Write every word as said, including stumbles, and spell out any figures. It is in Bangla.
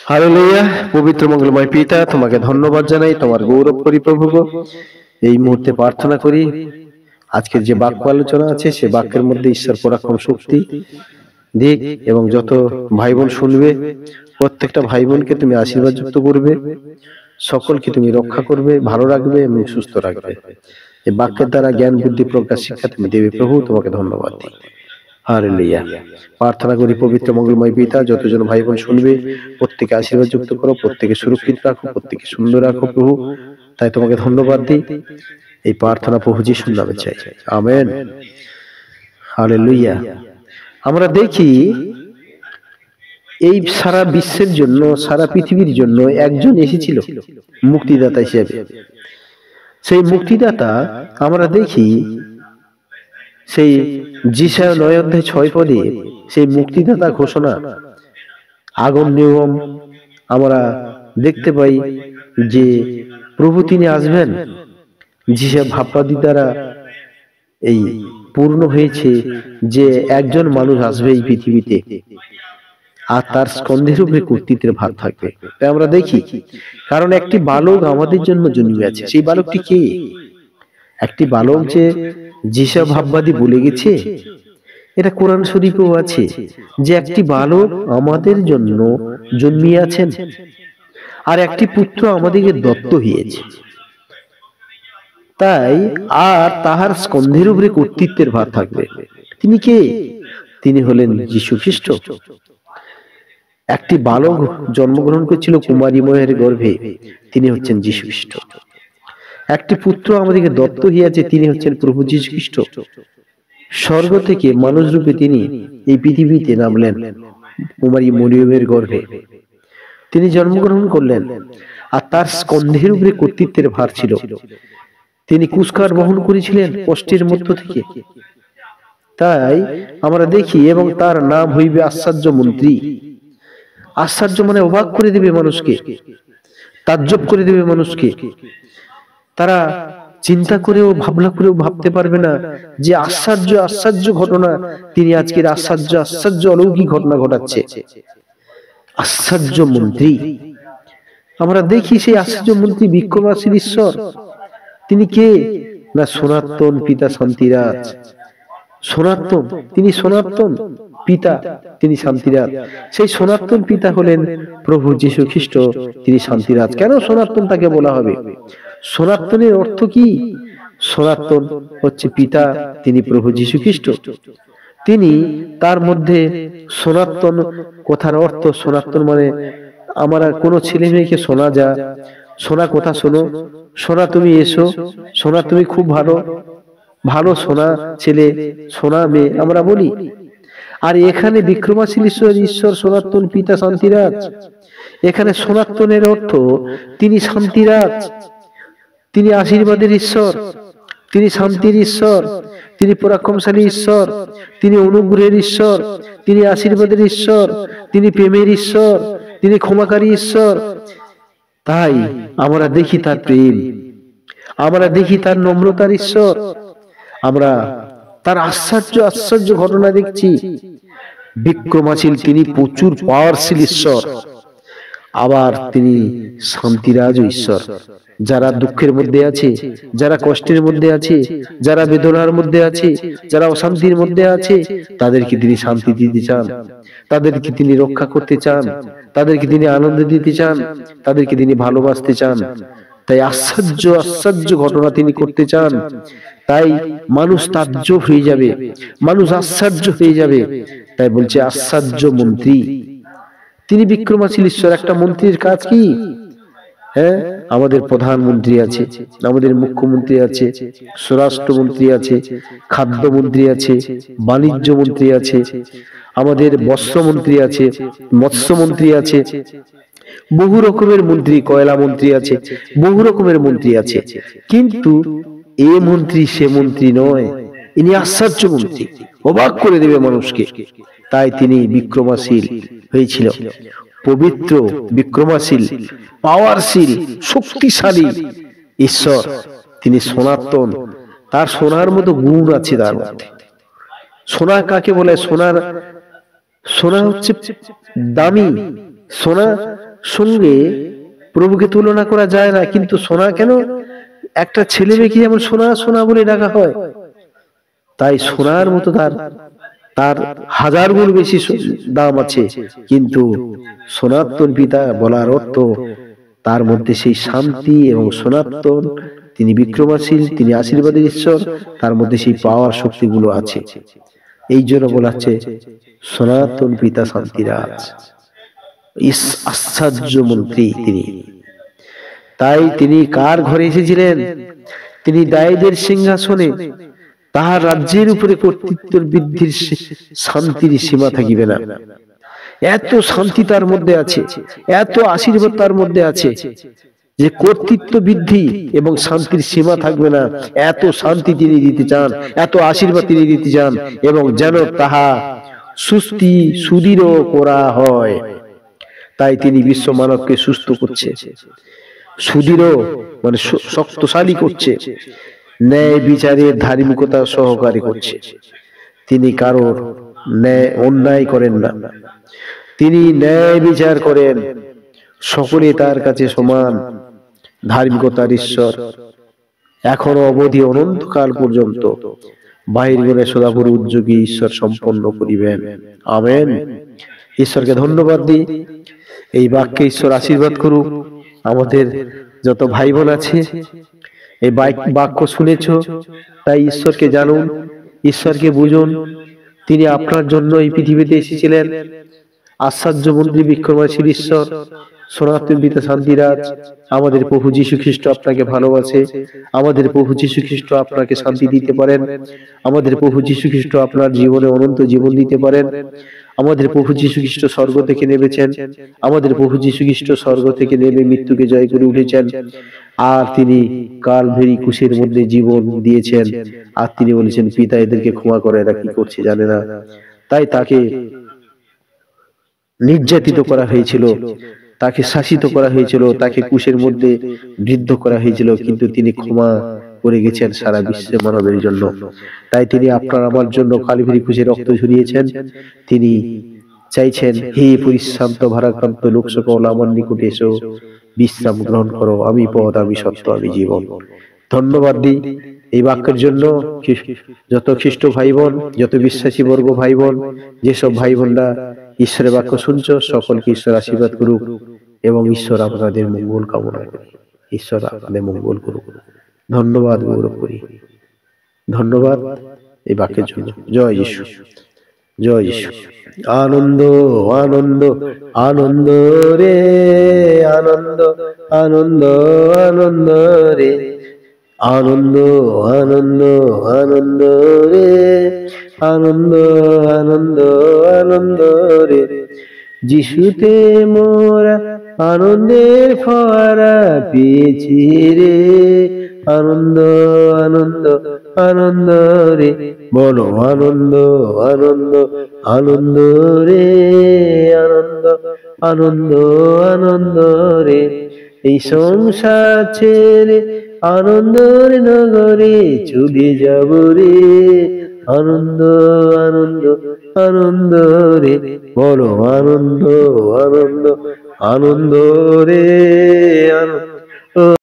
হালেলুয়া। পবিত্র মঙ্গলময় পিতা, তোমাকে ধন্যবাদ জানাই, তোমার গৌরব করি প্রভু গো। এই মুহূর্তে প্রার্থনা করি আজকের যে বাক্য আলোচনা আছে সে বাক্যের মধ্যে ঈশ্বর পরাক্রম শক্তি দিক, এবং যত ভাই বোন শুনবে প্রত্যেকটা ভাই বোনকে তুমি আশীর্বাদ যুক্ত করবে, সকলকে তুমি রক্ষা করবে, ভালো রাখবে এবং সুস্থ রাখবে। এই বাক্যের দ্বারা জ্ঞান বুদ্ধি প্রজ্ঞা শিক্ষা তুমি দেবে প্রভু, তোমাকে ধন্যবাদ দিই। হালেলুয়া। প্রার্থনা করি পবিত্র মঙ্গলময় পিতা, যতজন ভাই বোন শুনবে প্রত্যেকে আশীর্বাদ যুক্ত করো, প্রত্যেকে সুরক্ষিত রাখো, প্রত্যেকে সুন্দর রাখো প্রভু। তাই তোমাকে ধন্যবাদ দিই। এই প্রার্থনা প্রভু যিশুর নামে চাই, আমেন। হালেলুয়া। আমরা দেখি এই সারা বিশ্বের জন্য, সারা পৃথিবীর জন্য একজন এসেছিল মুক্তিদাতা হিসেবে। সেই মুক্তিদাতা আমরা দেখি সেই যিশায়া নয় অধ্যায় ছয় পদে সেই মুক্তিদাতা ঘোষণা আগম নিয়ম আমরা দেখতে পাই যে প্রভু তিনি আসবেন। যিশায়া ভাববাদী দ্বারা এই পূর্ণ হয়েছে যে একজন মানুষ আসবে এই পৃথিবীতে, আর তার স্কন্ধের উপরে কর্তৃত্বের ভার থাকবে। তাই আমরা দেখি, কারণ একটি বালক আমাদের জন্য জন্মে আছে। সেই বালকটি কে? একটি বালক যে যিশায়া ভাববাদী বলে গেছে, এটা কোরআন শরীফেও আছে যে একটি বালক আমাদের জন্য জন্মিয়াছেন, আর একটি পুত্র আমাদেরকে দত্ত হয়েছে। তাই আর তাহার স্কন্ধের উপরে কর্তৃত্বের ভার থাকবে। তিনি কে? তিনি হলেন যীশু খ্রিস্ট। একটি বালক জন্মগ্রহণ করেছিল কুমারী মায়ের গর্ভে, তিনি হচ্ছেন যীশু খ্রিস্ট। একটি পুত্র আমাদেরকে দত্ত হইয়াছে, তিনি হচ্ছেন প্রভু যীশু খ্রিস্ট। স্বর্গ থেকে মানুষ রূপে তিনি এই পৃথিবীতে নামলেন কুমারী মরিয়মের গর্ভে, তিনি জন্মগ্রহণ করলেন, আর তার স্কন্ধের উপরে কর্তৃত্বের ভার ছিল। তিনি কুষ্কার বহন করেছিলেন কষ্টের মধ্য থেকে। তাই আমরা দেখি, এবং তার নাম হইবে আশ্চর্য মন্ত্রী। আশ্চর্য মানে অবাক করে দেবে মানুষকে, তাজ্জব করে দেবে মানুষকে। তারা চিন্তা করেও ভাবনা করেও ভাবতে পারবে না যে আশ্চর্য আশ্চর্য ঘটনা তিনি আজকের আশ্চর্য আশ্চর্য অলৌকিক ঘটনা ঘটাচ্ছে। আশ্চর্য মন্ত্রী। আমরা দেখি সেই আশ্চর্য মন্ত্রী বিক্রমাসীর ঈশ্বর। তিনি কে? না সনাতন পিতা শান্তিরাজ। সনাতন, তিনি সনাতন পিতা, তিনি শান্তিরাজ। সেই সনাতন পিতা হলেন প্রভু যীশু খ্রিস্ট, তিনি শান্তিরাজ। কেন সনাতন তাকে বলা হবে? সনাতনের অর্থ কি? সনাতন হচ্ছে পিতা, তিনি প্রভু যীশু খ্রিস্ট। তিনি তার মধ্যে সনাতন কথার অর্থ, সনাতন মানে আমরা কোনো ছেলে মেয়েকে শোনা যা, সোনা কথা শোনো, সোনা তুমি এসো, সোনা তুমি খুব ভালো, ভালো সোনা ছেলে, সোনা মেয়ে আমরা বলি। আর এখানে বিক্রমাশীল ঈশ্বর, ঈশ্বর সনাতন পিতা শান্তিরাজ। এখানে সনাতনের অর্থ তিনি শান্তিরাজ, তিনি আশীর্বাদের ঈশ্বর, তিনি শান্তির ঈশ্বর, তিনি পরাক্রমশালী ঈশ্বর, তিনি অনুগ্রহের ঈশ্বর, তিনি আশীর্বাদের ঈশ্বর, তিনি প্রেমের ঈশ্বর, তিনি ক্ষমাকারী ঈশ্বর। তাই আমরা দেখি তার প্রেম, আমরা দেখি তার নম্রতার ঈশ্বর, আমরা তার আশ্চর্য আশ্চর্য ঘটনা দেখছি। বিক্রমাশীল, তিনি প্রচুর পাওয়ারশীল ঈশ্বর, আবার তিনি শান্তিরাজ ঈশ্বর। যারা দুঃখের মধ্যে আছে, যারা কষ্টের মধ্যে আছে, যারা বেদনার মধ্যে আছে, যারা অশান্তির মধ্যে আছে, তাদেরকে তিনি শান্তি দিতে চান, তাদেরকে তিনি রক্ষা করতে চান, তাদেরকে তিনি আনন্দ দিতে চান, তাদেরকে তিনি ভালোবাসতে চান। তাই আশ্চর্য আশ্চর্য ঘটনা তিনি করতে চান। তাই মানুষ তাজ্জব হয়ে যাবে, মানুষ আশ্চর্য হয়ে যাবে। তাই বলছে আশ্চর্য মন্ত্রী। তিনি বিক্রমাশীল ঈশ্বর। একটা মন্ত্রীর কাজ কি? হ্যাঁ, আমাদের প্রধানমন্ত্রী আছে, আমাদের মুখ্যমন্ত্রী আছে, স্বরাষ্ট্রমন্ত্রী আছে, খাদ্যমন্ত্রী আছে, বাণিজ্য মন্ত্রী আছে, আমাদের বস্ত্রমন্ত্রী আছে, মৎস্যমন্ত্রী আছে, বহু রকমের মন্ত্রী, কয়লা মন্ত্রী আছে, বহু রকমের মন্ত্রী আছে। কিন্তু এ মন্ত্রী সে মন্ত্রী নয়, ইনি আশ্চর্য মন্ত্রী, অবাক করে দেবে মানুষকে। তাই তিনি বিক্রমাশীল হয়েছিল, পবিত্র, বিক্রমাশীল, পাওয়ারশীল, শক্তিশালী ঈশ্বর। তিনি সনাতন, তার সোনার মতো গুণ আছে তার মধ্যে। সোনা কাকে বলে? সোনার সোনা হচ্ছে দামি, সোনা সঙ্গে প্রভুকে তুলনা করা যায় না। কিন্তু সোনা কেন, একটা ছেলে মেয়েকে যেমন সোনা সোনা বলে ডাকা হয়, তাই সোনার মতো তার তার হাজার গুণ বেশি দাম আছে। কিন্তু সনাতন পিতা বলার অর্থ তার মধ্যে সেই শান্তি এবং সনাতন, তিনি বিক্রমশীল, তিনি আশীর্বাদের ঈশ্বর, তার মধ্যে সেই পাওয়ার শক্তিগুলো আছে। এই জন্য বলা হচ্ছে সনাতন পিতা শান্তিরাজ, আশ্চর্য মন্ত্রী তিনি। তাই তিনি কার ঘরে এসেছিলেন? তিনি দায়ীদের সিংহাসনে, তাহার রাজ্যের উপরে কর্তৃত্বের বৃদ্ধির শান্তির সীমা থাকিবে না। এত শান্তি তার মধ্যে আছে, এত আশীর্বাদ তার মধ্যে আছে যে কর্তৃত্ব বৃদ্ধি এবং শান্তির সীমা থাকবে না। এত শান্তি তিনি দিতে চান, এত আশীর্বাদ তিনি দিতে চান, এবং যেন তাহা সুস্থি সুদৃঢ় করা হয়। তাই তিনি বিশ্ব মানবকে সুস্থ করছে, সুদৃঢ় মানে শক্তিশালী করছে, ন্যায় বিচারের ধার্মিকতা সহকারী করছে। তিনি কারোর ন্যায় অন্যায় করেন না, তিনি ন্যায় বিচার করেন, সকলে তার কাছে সমান। ধার্মিকতার ঈশ্বর এখনো অবধি অনন্তকাল পর্যন্ত বাহির গুণে সদাপুর উদ্যোগী ঈশ্বর সম্পন্ন করিবেন। আমেন। ঈশ্বরকে ধন্যবাদ দিই। এই বাক্যে ঈশ্বর আশীর্বাদ করুক। আমাদের যত ভাই বোন আছে এই বাক্য শুনেছ, তাই ঈশ্বরকে জানুন, ঈশ্বরকে বুঝুন। তিনি আপনার জন্য এই পৃথিবীতে এসেছিলেন। আশ্চর্য মন্ত্রী বিক্রমশীল ঈশ্বর সনাতন পিতা শান্তিরাজ, আমাদের প্রভু যীশু খ্রিস্ট আপনাকে ভালোবাসে। আমাদের প্রভু যীশু খ্রিস্ট আপনাকে শান্তি দিতে পারেন। আমাদের প্রভু যীশু খ্রিস্ট আপনার জীবনে অনন্ত জীবন দিতে পারেন। আমাদের প্রভু যীশু খ্রিস্ট স্বর্গ থেকে নেমেছেন। আমাদের প্রভু যীশু খ্রিস্ট স্বর্গ থেকে নেমে মৃত্যুকে জয় করে উঠেছেন, আর তিনি কালভারি ক্রুশের মধ্যে জীবন দিয়েছেন। আর তিনি বলেছেন, পিতা এদেরকে ক্ষমা করে, এরা কি করছে জানে না। তাই তাকে নির্যাতিত করা হয়েছিল, তাকে শাসিত করা হয়েছিল, তাকে ক্রুশের মধ্যে বৃদ্ধ করা হয়েছিল, কিন্তু তিনি ক্ষমা করে গেছেন সারা বিশ্বের মানবের জন্য। তাই তিনি আপনার আমার জন্য কালভারি ক্রুশে রক্ত ঝরিয়েছেন। তিনি চাইছেন, হে পরিশ্রান্ত ভারাক্রান্ত লোক সকল, আমার নিকটে এসো, বিশ্রাম গ্রহণ করো। আমি পথ, আমি সত্য, আমি জীবন। ধন্যবাদ দিই এই বাক্যের জন্য। যত খ্রিস্ট ভাই বোন, যত বিশ্বাসী বর্গ ভাই বোন, যেসব ভাই বোনরা ঈশ্বরের বাক্য শুনছ, সকলকে ঈশ্বর আশীর্বাদ করুক এবং ঈশ্বর আপনাদের মঙ্গল কামনা করি। ঈশ্বর আপনাদের মঙ্গল করুক। ধন্যবাদ গৌরব করি। ধন্যবাদ এই বাক্যের জন্য। জয় যিশু, জয় যিশু। আনন্দ আনন্দ আনন্দ রে, আনন্দ আনন্দ আনন্দ রে, আনন্দ আনন্দ আনন্দ রে, আনন্দ আনন্দ আনন্দ রে। যিশুতে মোরা আনন্দের ফোয়ারা পেয়েছি রে, আনন্দ আনন্দ আনন্দ রে, বলো আনন্দ আনন্দ আনন্দ রে, আনন্দ আনন্দ আনন্দ রে। এই সংসার ছেড়ে আনন্দের নগরে চলে যাব রে, আনন্দ আনন্দ আনন্দ রে, বলো আনন্দ আনন্দ আনন্দ রে, আনন্দ।